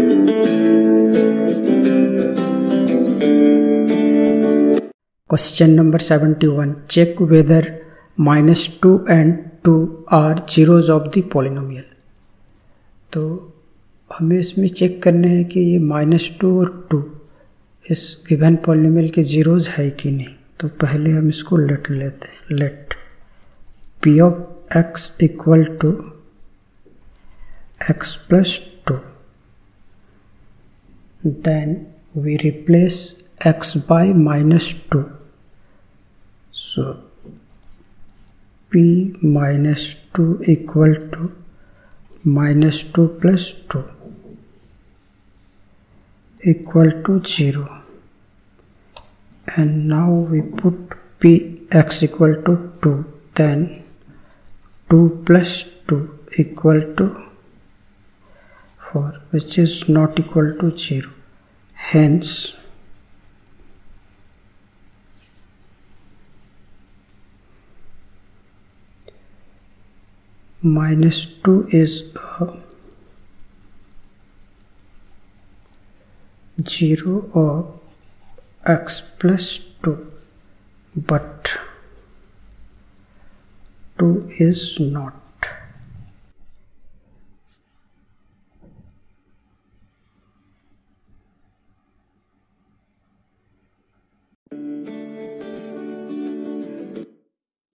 Question number 71. Check whether -2 and 2 are zeros of the polynomial. तो हमें इसमें check करना है कि ये -2 और 2 इस गिवन पॉलिनोमियल के जीरोज है कि नहीं. तो पहले हम इसको लेट लेते हैं. Let p of x equal to x+2. Then we replace x by -2. So p -2 equal to -2 plus 2 equal to 0. And now we put p x equal to 2. Then 2 plus 2 equal to 4, which is not equal to 0. Hence -2 is a 0 of x+2, but 2 is not.